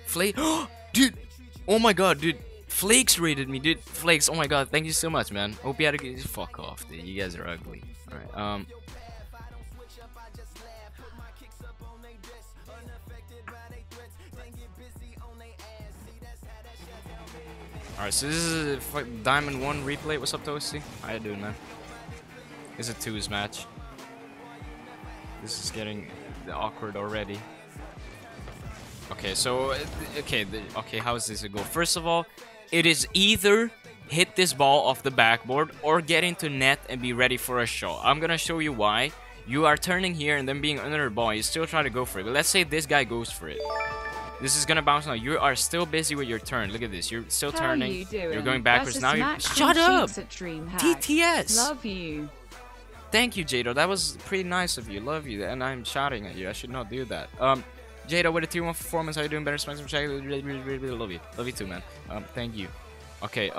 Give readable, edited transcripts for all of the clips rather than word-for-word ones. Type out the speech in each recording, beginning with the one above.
Flake. Dude. Oh my god, dude. Flakes rated me, dude. Flakes. Oh my god. Thank you so much, man. Hope you had a good. Fuck off, dude. You guys are ugly. All right. Alright, so this is a Diamond 1 replay. What's up, Toasty? How you doing, man? This is a twos match. This is getting awkward already. Okay, so okay, how is this a go? First of all, it is either hit this ball off the backboard or get into net and be ready for a shot. I'm gonna show you why. You are turning here and then being under the ball. You still try to go for it. But let's say this guy goes for it. This is gonna bounce now. You are still busy with your turn. Look at this. You're still turning. You're going backwards now. You shut up. TTS. Love you. Thank you, Jado. That was pretty nice of you. Love you. And I'm shouting at you. I should not do that. Jado with a tier 1 performance. How you doing? Better smash some check. Really love you. Love you too, man. Thank you. Okay.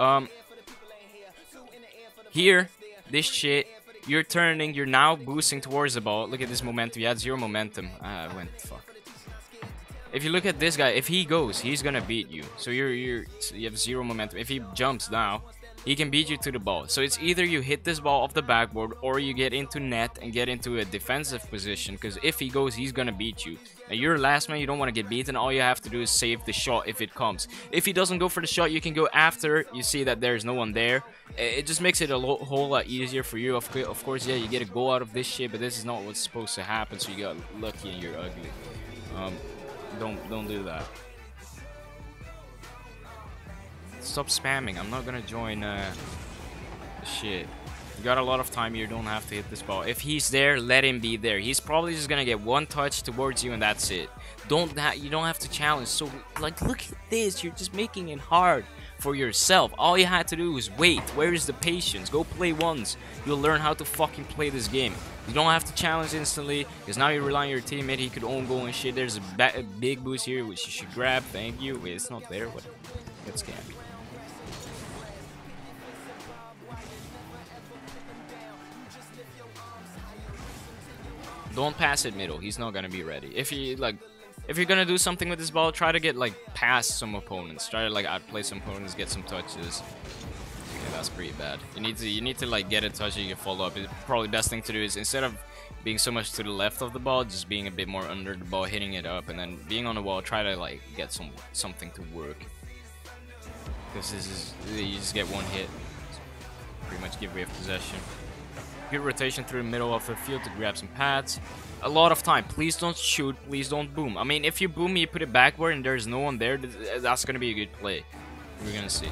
Here, this shit. You're turning. You're now boosting towards the ball. Look at this momentum. You had 0 momentum. I went fuck. If you look at this guy, if he goes, he's gonna beat you. So you have 0 momentum. If he jumps now, he can beat you to the ball. So it's either you hit this ball off the backboard or you get into net and get into a defensive position. Because if he goes, he's gonna beat you. Now you're last man. You don't want to get beaten. All you have to do is save the shot if it comes. If he doesn't go for the shot, you can go after. You see that there's no one there. It just makes it a whole lot easier for you. Of course, yeah, you get a goal out of this shit, but this is not what's supposed to happen. So you got lucky and you're ugly. Don't do that. Stop spamming. I'm not gonna join shit. You got a lot of time here. Don't have to hit this ball. If he's there, let him be there. He's probably just gonna get 1 touch towards you and that's it. You don't have to challenge. So like, look at this. You're just making it hard for yourself. All you had to do was wait. Where is the patience? Go play once. You'll learn how to fucking play this game. You don't have to challenge instantly, because now you rely on your teammate. He could own goal and shit. There's a big boost here, which you should grab. Thank you. Wait, it's not there. What? That's scam. Don't pass it middle. He's not gonna be ready. If you're gonna do something with this ball, try to get like past some opponents. Try to like outplay some opponents, get some touches. Yeah, that's pretty bad. You need to like get a touch and you can follow up. It's probably best thing to do is, instead of being so much to the left of the ball, just being a bit more under the ball, hitting it up, and then being on the wall. Try to like get something to work. Because this is, you just get 1 hit. Pretty much give away possession. Good rotation through the middle of the field to grab some pads. A lot of time. Please don't shoot. Please don't boom. I mean, if you boom, you put it backward and there's no one there, that's gonna be a good play. We're gonna see.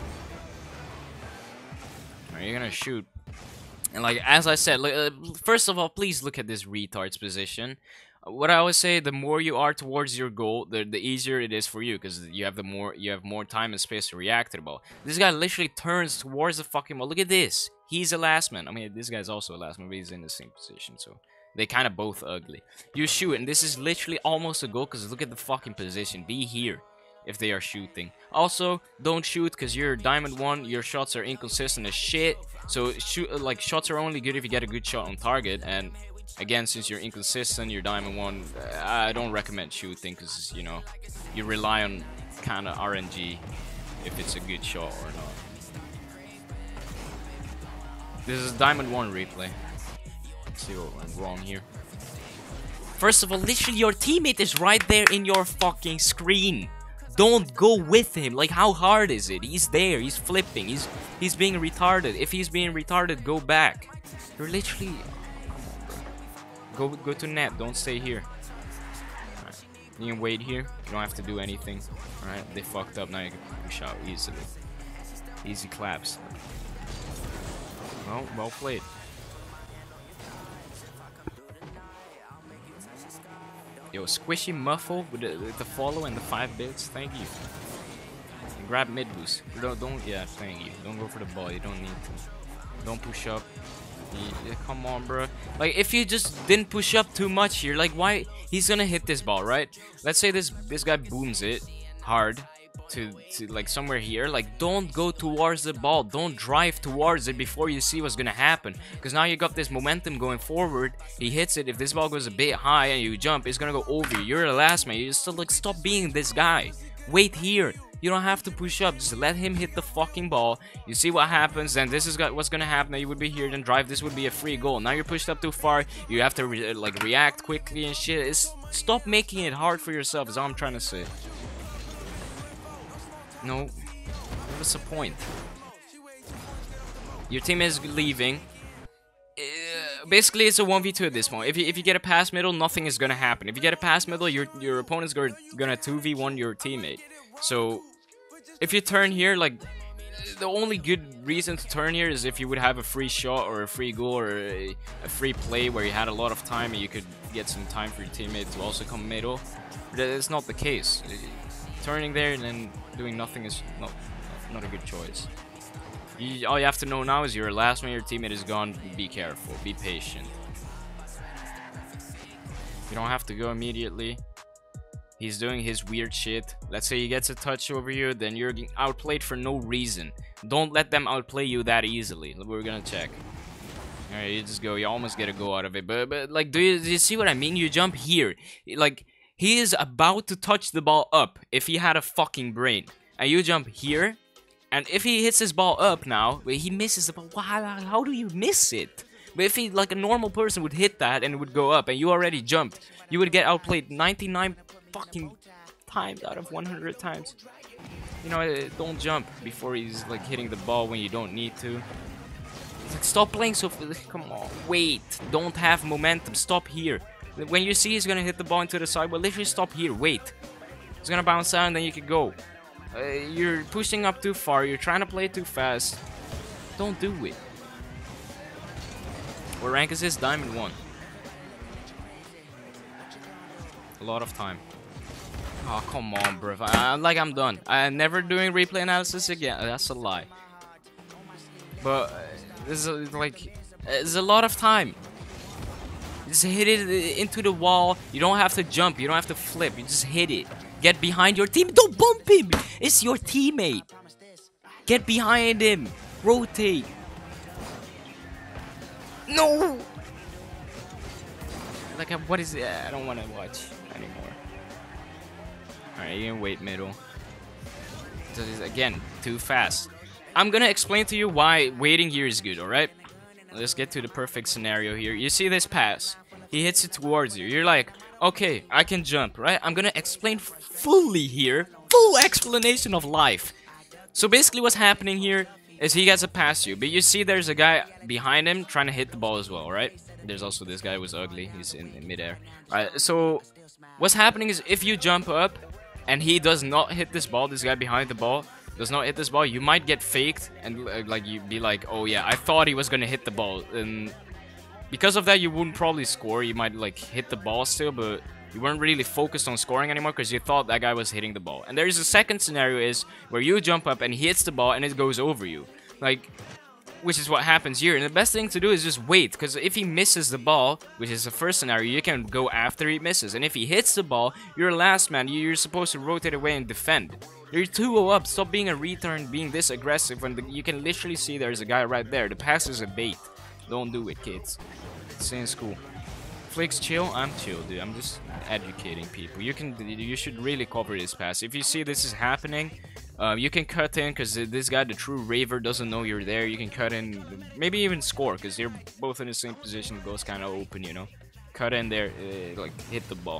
Alright, you're gonna shoot. And like, as I said, first of all, please look at this retard's position. What I always say, the more you are towards your goal, the easier it is for you, because you have more time and space to react to the ball. This guy literally turns towards the fucking ball. Look at this. He's a last man. I mean, this guy's also a last man, but he's in the same position, so they kind of both ugly. You shoot, and this is literally almost a goal, because look at the fucking position. Be here if they are shooting. Also, don't shoot, because you're Diamond 1. Your shots are inconsistent as shit. So shots are only good if you get a good shot on target, and again, since you're inconsistent, you're Diamond 1, I don't recommend shooting, because, you know, you rely on kind of RNG if it's a good shot or not. This is Diamond 1 replay. Let's see what went wrong here. First of all, literally your teammate is right there in your fucking screen. Don't go with him. Like, how hard is it? He's there. He's flipping. He's being retarded. If he's being retarded, go back. You're literally... Go to net. Don't stay here. Alright. You can wait here. You don't have to do anything. Alright, they fucked up. Now you can push out easily. Easy claps. Well played. Yo, Squishy Muffle with the follow and the 5 bits. Thank you. And grab mid boost. Yeah, thank you. Don't go for the ball. You don't need to. Don't push up. Yeah, come on, bro. Like, if you just didn't push up too much here, like, why? He's gonna hit this ball, right? Let's say this guy booms it hard to like somewhere here. Like, don't go towards the ball. Don't drive towards it before you see what's gonna happen, because now you got this momentum going forward. He hits it. If this ball goes a bit high and you jump, it's gonna go over you. You're the last man. You just like, stop being this guy. Wait here. You don't have to push up. Just let him hit the fucking ball. You see what happens. Then this is what's gonna happen. Now you would be here. Then drive. This would be a free goal. Now you're pushed up too far. You have to like react quickly and shit. Stop making it hard for yourself. Is all I'm trying to say. No. What's the point? Your team is leaving. Basically, it's a 1v2 at this point. If you get a pass middle, nothing is gonna happen. If you get a pass middle, your opponent's gonna 2v1 your teammate. So, if you turn here, like, the only good reason to turn here is if you would have a free shot or a free goal or a free play where you had a lot of time and you could get some time for your teammate to also come middle. But it's not the case. Turning there and then doing nothing is not a good choice. All you have to know now is your last one, your teammate is gone. Be careful, be patient. You don't have to go immediately. He's doing his weird shit. Let's say he gets a touch over you, then you're getting outplayed for no reason. Don't let them outplay you that easily. We're gonna check. Alright, you just go. You almost get a go out of it. But like, do you see what I mean? You jump here. Like, he is about to touch the ball up if he had a fucking brain. And you jump here. And if he hits his ball up now, he misses the ball. How do you miss it? But if he, like a normal person, would hit that and it would go up and you already jumped, you would get outplayed 99 fucking times out of 100 times. You know, don't jump before he's like hitting the ball when you don't need to. Like, stop playing so... Come on, wait. Don't have momentum. Stop here. When you see he's gonna hit the ball into the side, well, literally stop here. Wait. It's gonna bounce out and then you can go. You're pushing up too far. You're trying to play too fast. Don't do it. What rank is this? Diamond 1. A lot of time. Oh, come on, bro. I'm done. I'm never doing replay analysis again. That's a lie. But this is like, it's a lot of time. Just hit it into the wall. You don't have to jump. You don't have to flip. You just hit it. Get behind your team. Don't bump him. It's your teammate. Get behind him. Rotate. No. Like, what is it? I don't want to watch anymore. Alright, you can wait middle. Again, too fast. I'm gonna explain to you why waiting here is good, alright? Let's get to the perfect scenario here. You see this pass. He hits it towards you. You're like, okay, I can jump, right? I'm gonna explain fully here. Full explanation of life. So basically what's happening here is he gets a pass you. But you see there's a guy behind him trying to hit the ball as well, right? There's also this guy who's ugly. He's in midair. Alright, so what's happening is if you jump up and he does not hit this ball, this guy behind the ball does not hit this ball, you might get faked and like you be like, oh yeah, I thought he was gonna hit the ball, and because of that you wouldn't probably score. You might like hit the ball still, but you weren't really focused on scoring anymore because you thought that guy was hitting the ball. And there's a second scenario is where you jump up and he hits the ball and it goes over you, like, which is what happens here. And the best thing to do is just wait, because if he misses the ball, which is the first scenario, you can go after he misses. And if he hits the ball, you're last man. You're supposed to rotate away and defend. You're 2-0 up. Stop being a retard, being this aggressive when you can literally see there's a guy right there. The pass is a bait. Don't do it, kids. Stay in school. Flix chill? I'm chill, dude. I'm just educating people. You should really cover this pass. If you see this is happening, you can cut in, because this guy, the true raver, doesn't know you're there. You can cut in, maybe even score, because you're both in the same position. Goes kind of open, you know. Cut in there, like, hit the ball.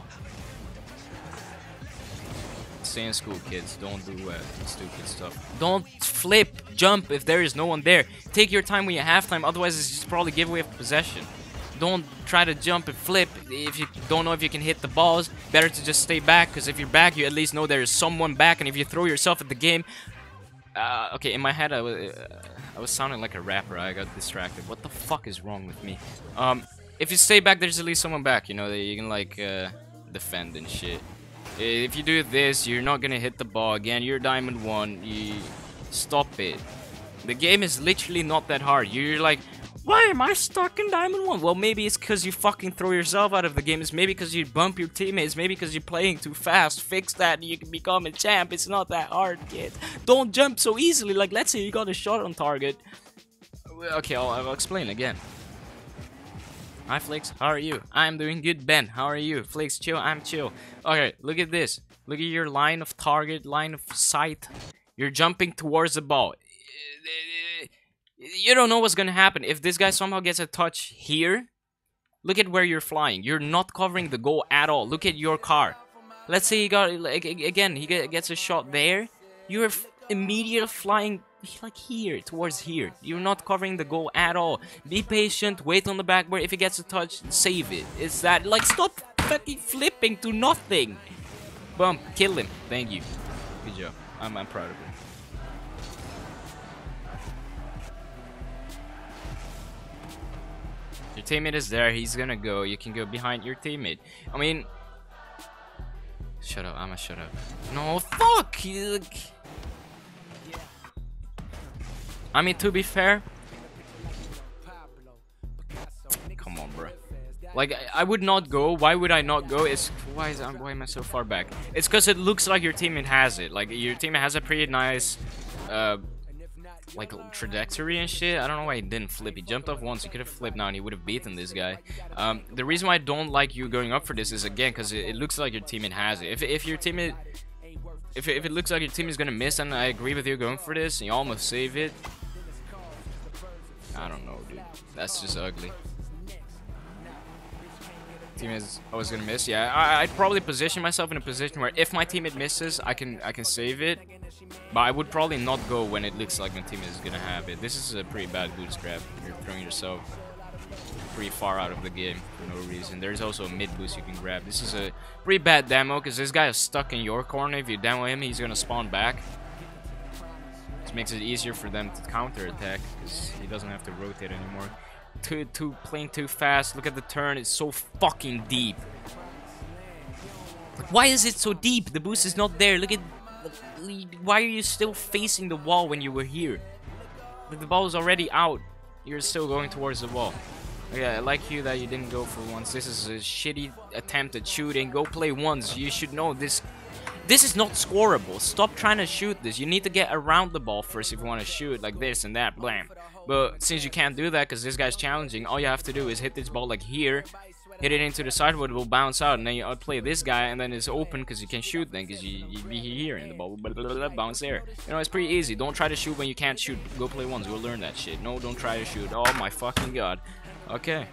Stay in school, kids. Don't do stupid stuff. Don't flip, jump if there is no one there. Take your time when you have time, otherwise it's just probably giveaway of possession. Don't try to jump and flip if you don't know if you can hit the balls. Better to just stay back, because if you're back, you at least know there is someone back. And if you throw yourself at the game, okay, in my head I was sounding like a rapper. I got distracted. What the fuck is wrong with me? If you stay back, there's at least someone back. You know, that you can like defend and shit. If you do this, you're not gonna hit the ball again. You're Diamond 1. You stop it. The game is literally not that hard. You're like, why am I stuck in Diamond 1? Well, maybe it's because you fucking throw yourself out of the game. It's maybe because you bump your teammates. Maybe because you're playing too fast. Fix that and you can become a champ. It's not that hard, kid. Don't jump so easily. Like, let's say you got a shot on target. Okay, I'll explain again. Hi, Flix. How are you? I'm doing good, Ben. How are you? Flix, chill. I'm chill. Okay, look at this. Look at your line of target, line of sight. You're jumping towards the ball. You don't know what's gonna happen. If this guy somehow gets a touch here, look at where you're flying. You're not covering the goal at all. Look at your car. Let's say he got, like, again, he gets a shot there. You're immediately flying like here, towards here. You're not covering the goal at all. Be patient, wait on the backboard. If he gets a touch, save it. It's that, like, stop fucking flipping to nothing. Bump, kill him. Thank you. Good job. I'm proud of him. Your teammate is there, he's gonna go. You can go behind your teammate. I mean, shut up, I'ma shut up. No, fuck! I mean, to be fair, come on, bro. Like, I would not go. Why would I not go? It's why am I so far back? It's because it looks like your teammate has it. Like, your teammate has a pretty nice, like, trajectory and shit. I don't know why he didn't flip. He jumped off once. He could have flipped now and he would have beaten this guy. The reason why I don't like you going up for this is, again, because it looks like your teammate has it. If your teammate, if it looks like your team is gonna miss, and I agree with you going for this, and you almost save it. I don't know, dude. That's just ugly. Team is always gonna miss. Yeah, I'd probably position myself in a position where if my teammate misses, I can save it. But I would probably not go when it looks like my teammate is gonna have it. This is a pretty bad boost grab. You're throwing yourself pretty far out of the game for no reason. There's also a mid boost you can grab. This is a pretty bad demo because this guy is stuck in your corner. If you demo him, he's gonna spawn back. This makes it easier for them to counter attack because he doesn't have to rotate anymore. Playing too fast. Look at the turn, it's so fucking deep. Like, why is it so deep? The boost is not there. Look at, why are you still facing the wall when you were here? Like, the ball is already out. You're still going towards the wall. Yeah, I like you that you didn't go for once. This is a shitty attempt at shooting. Go play once. You should know this. This is not scoreable. Stop trying to shoot this. You need to get around the ball first if you want to shoot like this and that. Blam. But since you can't do that because this guy's challenging, all you have to do is hit this ball like here, hit it into the sideboard, it will bounce out, and then you outplay this guy, and then it's open because you can shoot then because you be here and the ball will bounce there. You know, it's pretty easy. Don't try to shoot when you can't shoot. Go play once. We'll learn that shit. No, don't try to shoot. Oh my fucking god. Okay.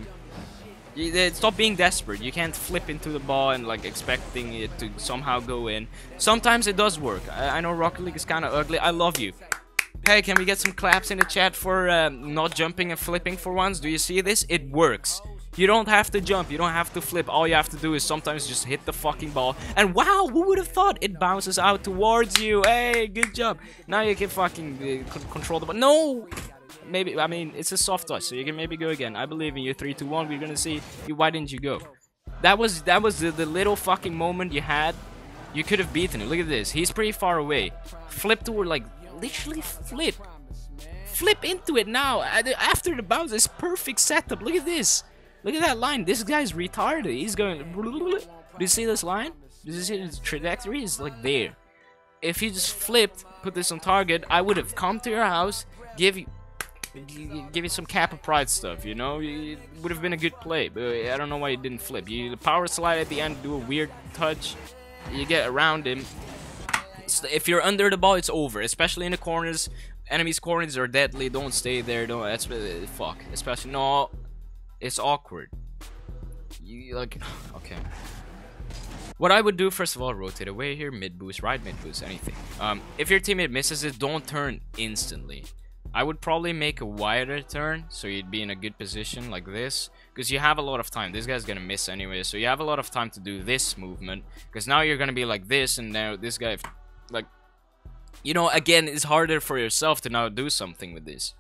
Stop being desperate. You can't flip into the ball and like expecting it to somehow go in. Sometimes it does work. I know Rocket League is kind of ugly. I love you. Hey, can we get some claps in the chat for not jumping and flipping for once? Do you see this? It works. You don't have to jump. You don't have to flip. All you have to do is sometimes just hit the fucking ball. And wow, who would have thought? It bounces out towards you. Hey, good job. Now you can fucking control the ball. No! Maybe, I mean, it's a soft touch, so you can maybe go again. I believe in you. 3, 2, 1. We're gonna see. Why didn't you go? That was the little fucking moment you had. You could have beaten him. Look at this. He's pretty far away. Flip toward, like, literally flip. Flip into it now. After the bounce, it's perfect setup. Look at this. Look at that line. This guy's retarded. He's going. Do you see this line? Do you see his trajectory? It's like there. If he just flipped, put this on target, I would have come to your house, give you some Kappa Pride stuff, you know? It would have been a good play, but I don't know why you didn't flip. You power slide at the end, do a weird touch, you get around him. If you're under the ball, it's over, especially in the corners. Enemies' corners are deadly, don't stay there, don't, that's, fuck. Especially, no, it's awkward. You, like, okay. What I would do, first of all, rotate away here, mid boost, right mid boost, anything. If your teammate misses it, don't turn instantly. I would probably make a wider turn, so you'd be in a good position like this, because you have a lot of time. This guy's gonna miss anyway, so you have a lot of time to do this movement, because now you're gonna be like this, and now this guy, like, you know, again, it's harder for yourself to now do something with this.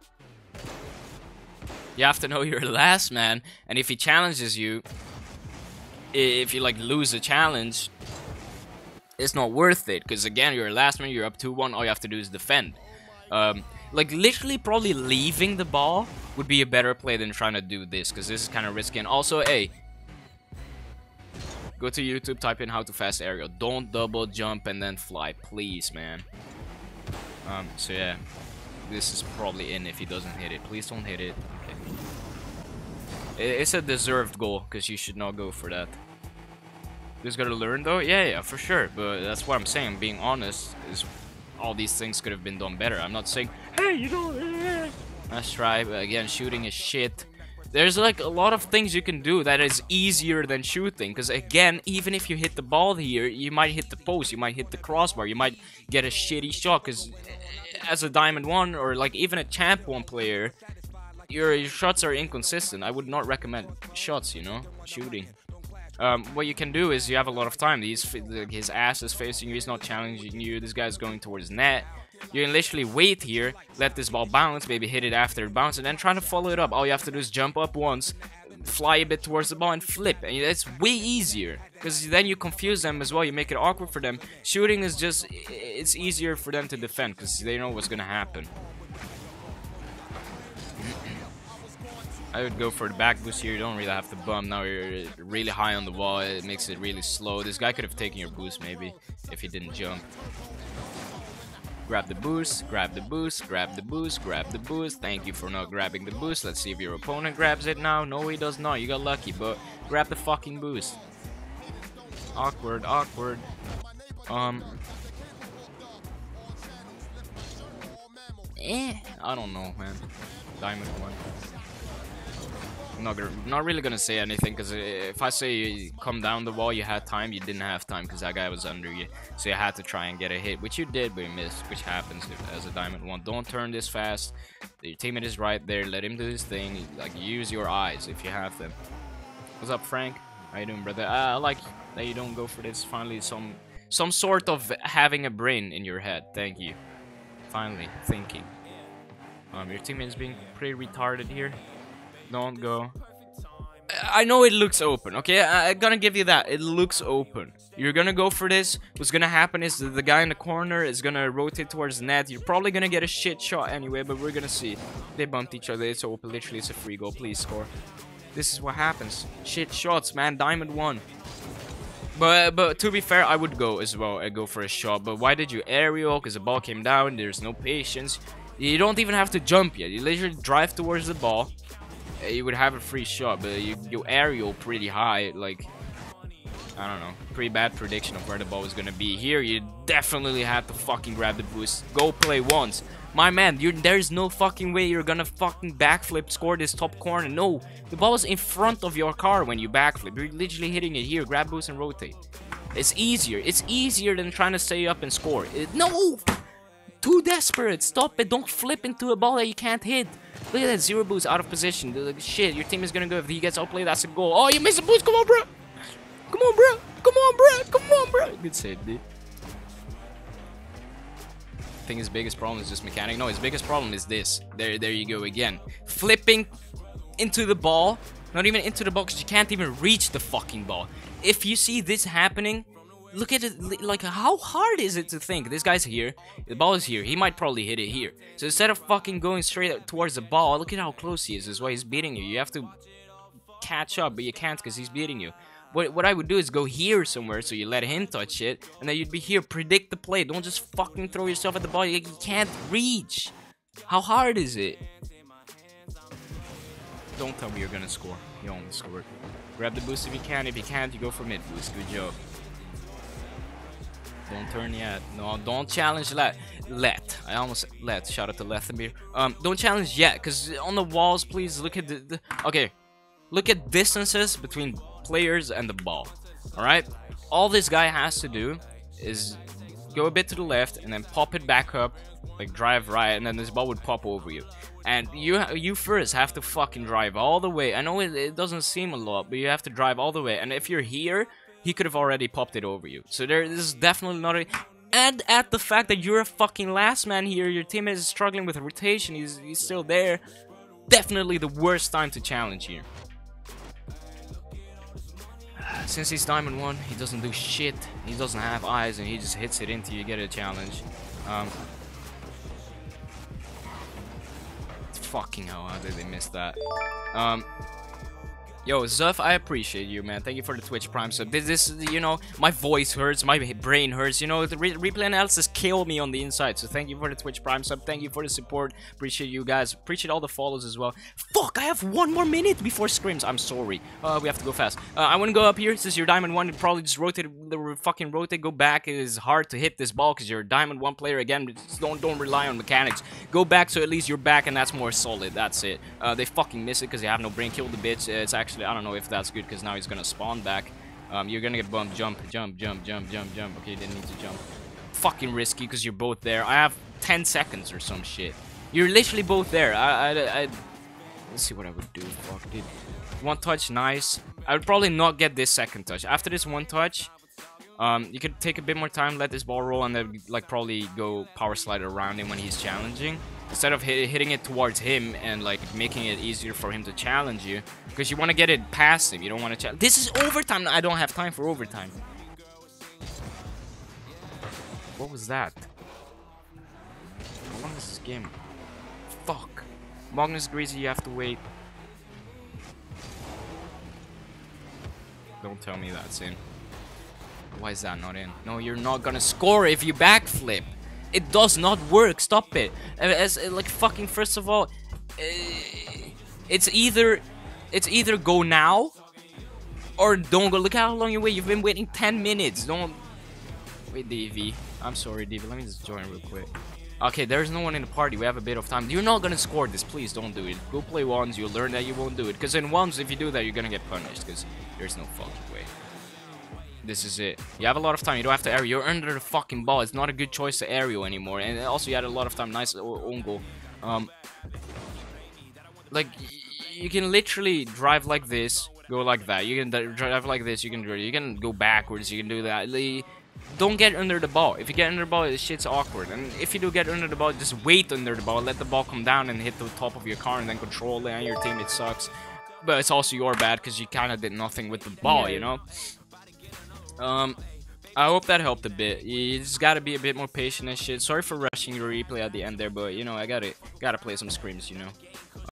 You have to know your last man, and if he challenges you, if you like lose a challenge, it's not worth it, because again, you're last man, you're up 2-1, all you have to do is defend. Like, literally probably leaving the ball would be a better play than trying to do this, because this is kind of risky. And also, hey, go to YouTube, type in how to fast aerial. Don't double jump and then fly, please, man. So yeah, this is probably in if he doesn't hit it. Please don't hit it. Okay. It's a deserved goal, because you should not go for that. Just gotta learn though. Yeah, for sure. But that's what I'm saying. Being honest is all these things could have been done better. I'm not saying, hey, you know, let's try. But again, shooting is shit. There's like a lot of things you can do that is easier than shooting. Because again, even if you hit the ball here, you might hit the post, you might hit the crossbar, you might get a shitty shot. Because as a Diamond 1 or like even a Champ 1 player, your shots are inconsistent. I would not recommend shots, you know, shooting. What you can do is you have a lot of time. His ass is facing you, he's not challenging you, this guy's going towards net. You can literally wait here, let this ball bounce, maybe hit it after it bounces, and then try to follow it up. All you have to do is jump up once, fly a bit towards the ball, and flip. And it's way easier, because then you confuse them as well, you make it awkward for them. Shooting is just, it's easier for them to defend, because they know what's gonna happen. I would go for the back boost here. You don't really have to bump. Now you're really high on the wall. It makes it really slow. This guy could have taken your boost maybe if he didn't jump. Grab the boost, grab the boost, grab the boost, grab the boost. Thank you for not grabbing the boost. Let's see if your opponent grabs it now. No, he does not. You got lucky, but grab the fucking boost. Awkward, awkward. I don't know, man. Diamond 1. Not really gonna say anything, because if I say you come down the wall, you had time, you didn't have time because that guy was under you, so you had to try and get a hit, which you did, but you missed, which happens as a Diamond 1. Don't turn this fast. Your teammate is right there. Let him do his thing. Like, use your eyes if you have them. What's up, Frank? How you doing, brother? I like that you don't go for this. Finally, some sort of having a brain in your head. Thank you. Finally thinking. Your teammate is being pretty retarded here. Don't go. I know it looks open, okay? I'm gonna give you that. It looks open. You're gonna go for this. What's gonna happen is the guy in the corner is gonna rotate towards the net. You're probably gonna get a shit shot anyway, but we're gonna see. They bumped each other. It's open. Literally, it's a free goal. Please score. This is what happens. Shit shots, man. Diamond 1. But to be fair, I would go as well. I'd go for a shot. But why did you aerial? Because the ball came down. There's no patience. You don't even have to jump yet. You literally drive towards the ball. You would have a free shot, but you aerial pretty high. Like, I don't know, pretty bad prediction of where the ball was gonna be. Here, you definitely had to fucking grab the boost. Go play once. My man, there's no fucking way you're gonna fucking backflip, score this top corner. No, the ball was in front of your car when you backflip. You're literally hitting it here. Grab boost and rotate. It's easier. It's easier than trying to stay up and score. No! Too desperate. Stop it. Don't flip into a ball that you can't hit. Look at that, 0 boost, out of position. Shit, your team is gonna go. If he gets outplayed, that's a goal. Oh, you missed a boost. Come on, bro. Come on, bro. Come on, bro. Come on, bro. Good save, dude. I think his biggest problem is just mechanic. No, his biggest problem is this. There you go again. Flipping into the ball. Not even into the ball, because you can't even reach the fucking ball. If you see this happening, look at it, like, how hard is it to think? This guy's here, the ball is here, he might probably hit it here. So instead of fucking going straight towards the ball, look at how close he is. This is why he's beating you. You have to catch up, but you can't because he's beating you. What I would do is go here somewhere, so you let him touch it, and then you'd be here, predict the play. Don't just fucking throw yourself at the ball. You can't reach. How hard is it? Don't tell me you're gonna score. You almost scored. Grab the boost if you can. If you can't, you go for mid boost. Good job. Don't turn yet. No, don't challenge let. I almost said let. Shout out to Lethamir. Don't challenge yet, because on the walls, please look at the okay. Look at distances between players and the ball. Alright? All this guy has to do is go a bit to the left and then pop it back up, like drive right, and then this ball would pop over you. And you first have to fucking drive all the way. I know it doesn't seem a lot, but you have to drive all the way. And if you're here, he could have already popped it over you. So this is definitely not a... And at the fact that you're a fucking last man here, your teammate is struggling with rotation, he's still there. Definitely the worst time to challenge here. Since he's Diamond 1, he doesn't do shit. He doesn't have eyes, and he just hits it into you, get a challenge. Fucking hell, how did they miss that? Yo, Zuff, I appreciate you, man. Thank you for the Twitch Prime sub. This, you know, my voice hurts, my brain hurts. You know, the replay analysis kill me on the inside. So thank you for the Twitch Prime sub. Thank you for the support. Appreciate you guys. Appreciate all the follows as well. Fuck, I have 1 more minute before scrims. I'm sorry. We have to go fast. I want to go up here. Since you're Diamond 1, probably just rotate the fucking rotate. Go back. It is hard to hit this ball because you're a Diamond 1 player again. Just don't rely on mechanics. Go back so at least you're back and that's more solid. That's it. They fucking miss it because they have no brain. Kill the bitch. It's actually, I don't know if that's good because now he's gonna spawn back. You're gonna get bumped. Jump. Okay, you didn't need to jump. Fucking risky because you're both there. I have 10 seconds or some shit. You're literally both there. Let's see what I would do. Fuck, dude. One touch, nice. I would probably not get this second touch. After this one touch, you could take a bit more time, let this ball roll, and then like probably go power slide around him when he's challenging. Instead of hitting it towards him and like making it easier for him to challenge you, because you want to get it past him. You don't want to challenge. This is overtime. I don't have time for overtime. What was that? How long is this game? Fuck. Magnus Greasy, you have to wait. Don't tell me that's in. Why is that not in? No, you're not gonna score if you backflip. It does not work. Stop it. As like fucking first of all, it's either go now or don't go. Look how long you wait. You've been waiting 10 minutes. Don't wait, DV. I'm sorry, DV. Let me just join real quick. Okay, there's no one in the party. We have a bit of time. You're not gonna score this. Please don't do it. Go play ones. You'll learn that you won't do it. Because in ones, if you do that, you're gonna get punished. Because there's no fucking way. This is it. You have a lot of time. You don't have to aerial. You're under the fucking ball. It's not a good choice to aerial anymore. And also, you had a lot of time. Nice own goal. Like, you can literally drive like this, go like that. You can drive like this. You can go backwards. You can do that. Don't get under the ball. If you get under the ball, this shit's awkward. And if you do get under the ball, just wait under the ball. Let the ball come down and hit the top of your car and then control it. And your teammate sucks. But it's also your bad because you kind of did nothing with the ball, you know? I hope that helped a bit. You just gotta be a bit more patient and shit. Sorry for rushing your replay at the end there, but you know, I gotta play some scrims, you know.